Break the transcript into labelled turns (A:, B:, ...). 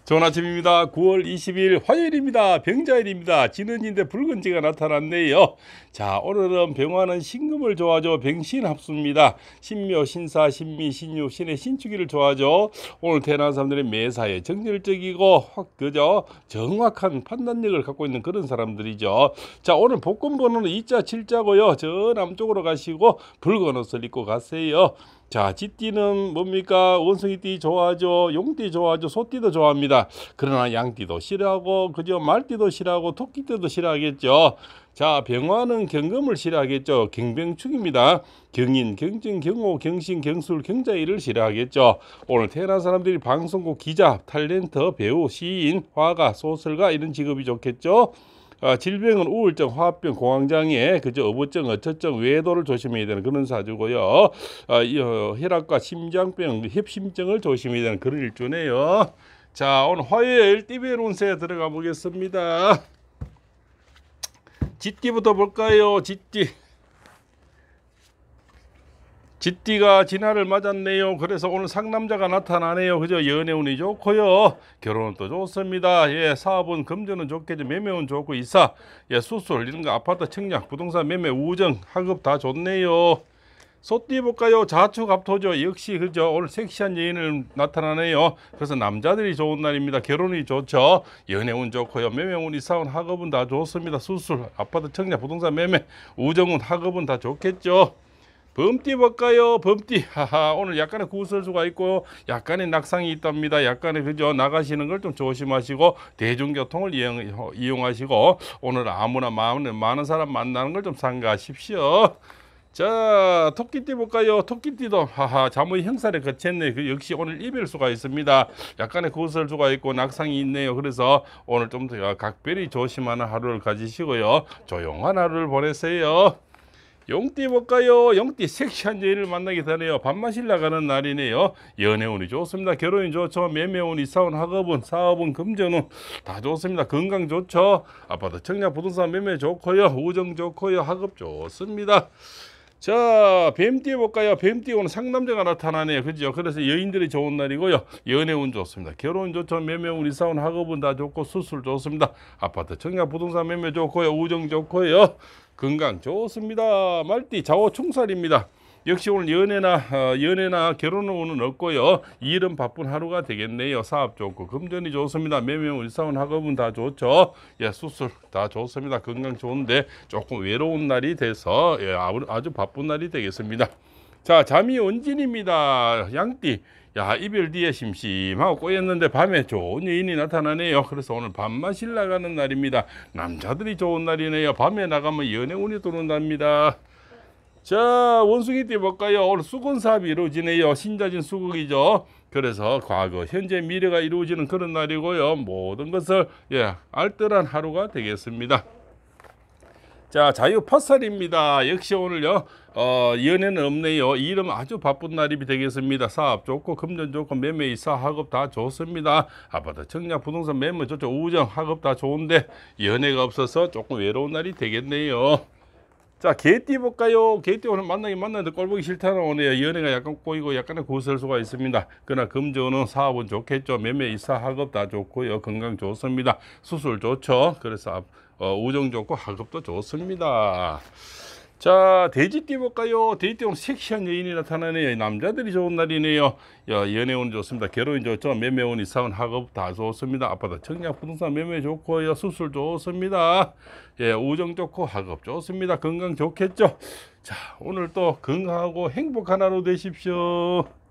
A: 좋은 아침입니다. 9월 20일 화요일입니다. 병자일입니다. 지는인데 붉은지가 나타났네요. 자, 오늘은 병화는 신금을 좋아하죠. 병신합수입니다. 신묘, 신사, 신미, 신유, 신의 신축일을 좋아하죠. 오늘 태어난 사람들이 매사에 정열적이고 그저 정확한 판단력을 갖고 있는 그런 사람들이죠. 자, 오늘 복권 번호는 2자 7자고요. 저 남쪽으로 가시고 붉은 옷을 입고 가세요. 자, 쥐띠는 뭡니까? 원숭이띠 좋아하죠. 용띠 좋아하죠. 소띠도 좋아합니다. 그러나 양띠도 싫어하고 그저 말띠도 싫어하고 토끼띠도 싫어하겠죠. 자, 병화는 경금을 싫어하겠죠. 경병축입니다. 경인, 경증, 경호, 경신, 경술, 경자일을 싫어하겠죠. 오늘 태어난 사람들이 방송국 기자, 탤런트, 배우, 시인, 화가, 소설가 이런 직업이 좋겠죠. 질병은 우울증, 화합병, 공황장애, 그저 어부증, 어처증, 외도를 조심해야 되는 그런 사주고요. 혈압과 심장병, 협심증을 조심해야 되는 그런 일주네요. 자, 오늘 화요일 띠별 운세 들어가 보겠습니다. 쥐띠부터 볼까요? 쥐띠가 진화를 맞았네요. 그래서 오늘 상남자가 나타나네요. 그죠? 연애운이 좋고요. 결혼은 또 좋습니다. 예, 사업은 금전은 좋겠죠. 매매운 좋고 이사, 예, 수술 이런 거 아파트 청약, 부동산 매매, 우정, 학업 다 좋네요. 소띠 볼까요? 자축합토죠. 역시 그죠? 오늘 섹시한 여인을 나타나네요. 그래서 남자들이 좋은 날입니다. 결혼이 좋죠. 연애운 좋고요. 매매운, 이사운, 학업은 다 좋습니다. 수술, 아파트 청약, 부동산 매매, 우정운, 학업은 다 좋겠죠. 범띠 볼까요? 범띠. 하하, 오늘 약간의 구설수가 있고 약간의 낙상이 있답니다. 약간의 그죠? 나가시는 걸 좀 조심하시고 대중교통을 이용하시고 오늘 아무나 많은 사람 만나는 걸 좀 삼가하십시오. 자, 토끼띠 볼까요? 토끼띠도 하하, 자무의 형살에 거쳤네. 그 역시 오늘 이별수가 있습니다. 약간의 구설수가 있고 낙상이 있네요. 그래서 오늘 좀 더 각별히 조심하는 하루를 가지시고요. 조용한 하루를 보내세요. 용띠 볼까요? 용띠 섹시한 여인을 만나게 되네요. 밥맛이 나가는 날이네요. 연애운이 좋습니다. 결혼이 좋죠. 매매운, 이사운, 학업운, 사업운, 금전운 다 좋습니다. 건강 좋죠. 아파트 청약, 부동산 매매 좋고요. 우정 좋고요. 학업 좋습니다. 자, 뱀띠 볼까요? 뱀띠 오늘 상남자가 나타나네요. 그죠? 그래서 여인들이 좋은 날이고요. 연애운 좋습니다. 결혼 좋죠. 매매운, 이사운, 학업은 다 좋고 수술 좋습니다. 아파트 청약, 부동산 매매 좋고요. 우정 좋고요. 건강 좋습니다. 말띠 좌우충살입니다. 역시 오늘 연애나 결혼은 없고요. 일은 바쁜 하루가 되겠네요. 사업 좋고 금전이 좋습니다. 매매운, 일사운, 학업은 다 좋죠. 예, 수술 다 좋습니다. 건강 좋은데 조금 외로운 날이 돼서 예, 아주 바쁜 날이 되겠습니다. 자, 잠이 원진입니다. 양띠. 야, 이별 뒤에 심심하고 꼬였는데 밤에 좋은 여인이 나타나네요. 그래서 오늘 밤마실 나가는 날입니다. 남자들이 좋은 날이네요. 밤에 나가면 연애운이 들어온답니다. 자, 원숭이띠 볼까요? 오늘 수건 사업이 이루어지네요. 신자진 수국이죠. 그래서 과거, 현재, 미래가 이루어지는 그런 날이고요. 모든 것을 알뜰한 하루가 되겠습니다. 자, 자유파살입니다. 역시 오늘요, 연애는 없네요. 일은 아주 바쁜 날이 되겠습니다. 사업 좋고, 금전 좋고, 매매, 이사, 학업 다 좋습니다. 아파트, 청약, 부동산 매매 좋죠. 우정, 학업 다 좋은데, 연애가 없어서 조금 외로운 날이 되겠네요. 자, 개띠 볼까요? 개띠 오늘 만나는데 꼴보기 싫다는 오네요. 연애가 약간 꼬이고 약간의 구설수가 있습니다. 그러나 금전은 사업은 좋겠죠. 매매, 이사, 학업 다 좋고요. 건강 좋습니다. 수술 좋죠. 그래서 우정 좋고 학업도 좋습니다. 자, 돼지띠 볼까요? 돼지띠 오늘 섹시한 여인이 나타나네요. 남자들이 좋은 날이네요. 연애운 좋습니다. 결혼이 좋죠. 매매운, 이사운, 학업 다 좋습니다. 아파트 청약, 부동산 매매 좋고요. 수술 좋습니다. 예, 우정 좋고 학업 좋습니다. 건강 좋겠죠. 자, 오늘 또 건강하고 행복한 하루 되십시오.